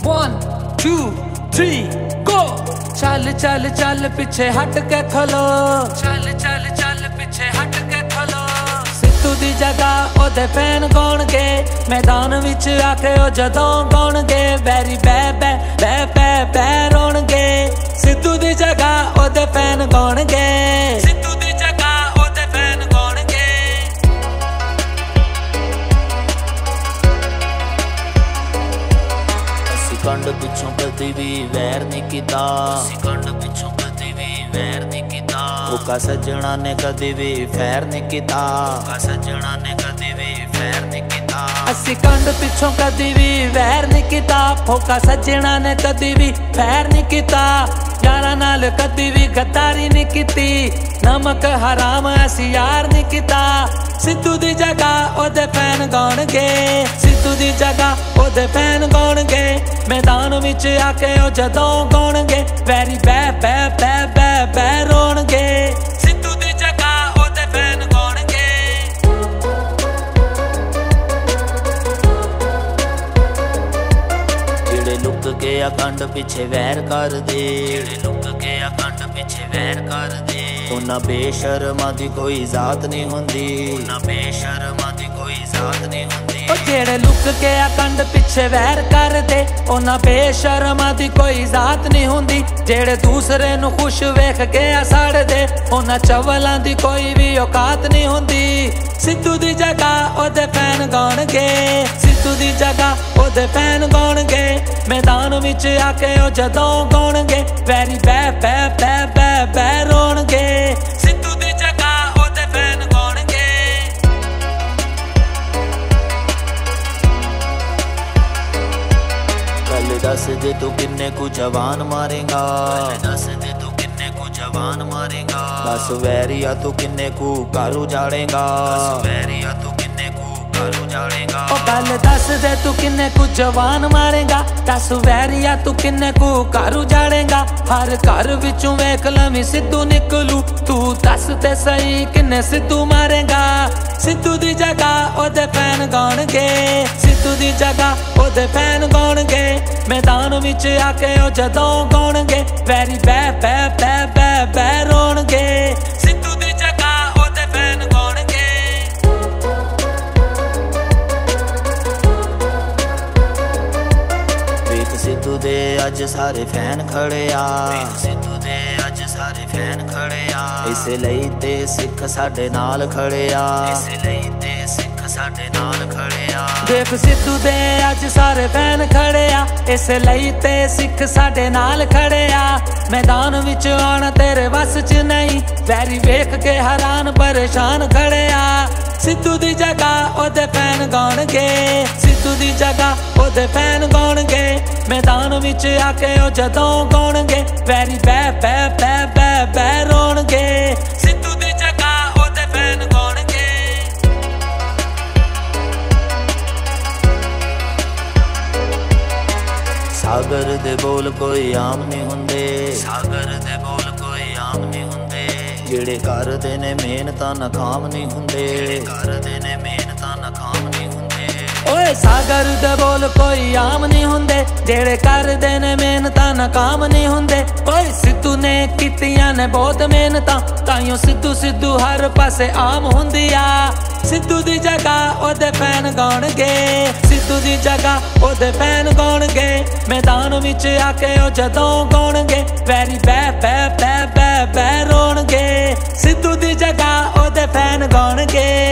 1 2 3 गो। चल चल चल पीछे हट के खलो, चल चल चल पीछे हट के खलो। सिद्धू दी जगह ओदे फैन गाउणगे, मैदान विच आके ओ जदों गाउणगे, बैरी बै बै बै बै बै रोणगे। सिद्धू दी जगह ओदे फैन गाउणगे, सिद्धू दी जगह ओदे फैन गाउणगे। असीं कंड पिछों कदी भी वैर नहीं कीता, असीं कंड पिछों कदी भी वैर नहीं कीता। धोखा सज्जणा ने कदी भी फैर नहीं कीता, धोखा सज्जणा ने कदी भी फैर नहीं कीता। असीं कंड पिछों कदी भी वैर नहीं कीता, धोखा सज्जणा ने कदी भी फैर नहीं कीता। यारां नाल कदी भी गद्दारी नहीं कीती, नमक हराम असीं यार नहीं कीता। सिद्धू दी जगह ओदे फैन गाउणगे, सिद्धू दी जगह ओदे फैन गाउणगे, मैदान विच आके ओ जदों गाउणगे, वैरी बै बै बै बै बै रोणगे। सिद्धू दी जगह ओदे फैन गाउणगे। जेड़े लुक के अखंड पिछे वैर कर दे, जेड़े लुक के अखंड पिछे वैर कर दे। उन्हां बेशर्मा दी कोई जात नहीं हुंदी, उन्हां बेशर्मा दी कोई जात नहीं हुंदी। जेड़े लुक के अखंड पिछे वैर कर दे, उन्हां बेशर्मा दी कोई जात नहीं हुंदी। जेड़े दूसरे नूं खुश वेख के सड़ दे, उन्हां चवलां दी कोई भी औकात नहीं हुंदी। सिद्धू दी जगह ओदे फैन गाउणगे, सिद्धू दी जगह ओदे फैन गाउणगे, मैदान विच आके ओ जदों गाउणगे, वैरी बै बै बै बै बै रोणगे। सिद्धू दी जगह ओदे फैन गाउणगे। गल दस दे तू किन्ने कु जवान मारेगा, गल दस दे तू किन्ने कु जवान मारेगा। दस वैरिया तू किन्ने कु घर उजाड़ेगा, दस वैरिया तू किन्ने कु घर उजाड़ेगा। ओ गल दस दे तू किन्ने कु जवान मारेगा, दस वैरिया तू किन्ने कु घर उजाड़ेगा। हर घर विचों वेख लवीं सिद्धू निकलू, तू दस ते सही किन्ने सिद्धू मारेगा। सिद्धू दी जगह ओदे फैन गाउणगे, सिद्धू दी जगह ओदे फैन गाउणगे, मैदान विच आके ओ जदों गाउणगे, वैरी बै बै बै बै बै रोणगे। सिद्धू दी जगह ओदे फैन गाउणगे। सिद्धू दे अज सारे फैन खड़े आ, सिद्धू दे अज सारे फैन खड़े आ। इसे लई ते सिख साडे नाल खड़े आ, इसे लई ते सिख साडे नाल खड़े आ। देख सिद्धू दे अज सारे फैन खड़े आ, इस लई ते सिख साडे नाल खड़े आ। मैदान विच आना तेरे बस च नहीं, वैरी वेख के हैरान परेशान खड़े आ। सिद्धू दी जगह ओदे फैन गाउणगे, सिद्धू दी जगह ओदे फैन गाउणगे, मैदान विच आके ओ जदों गाउणगे, वैरी बै बै बै बै बै रोणगे। सिद्धू दी जगह ओदे फैन गाउणगे। सागर दे बोल कोई आम नहीं हुंदे, सागर दे बोल कोई आम नहीं हुंदे। जेड़े करदे ने मेहनतां नाकाम नहीं हुंदे, जेड़े करदे ने मेहनतां नाकाम नहीं हुंदे। ओए सागर दे बोल कोई आम नहीं हुंदे, जेड़े करदे ने मेहनतां नाकाम नहीं हुंदे। ओए सिद्धू ने कीतियां ने बहुत मेहनतां, ताइयों सिद्धू सिद्धू हर पासे आम हुंदी आ। सिद्धू दी जगह ओदे फैन गाउणगे, सिद्धू दी जगह ओदे फैन गाउणगे, मैदान विच आके ओ जदों गाउणगे, वैरी बै बै बै बै बै रोणगे। सिद्धू दी जगह ओदे फैन गाउणगे।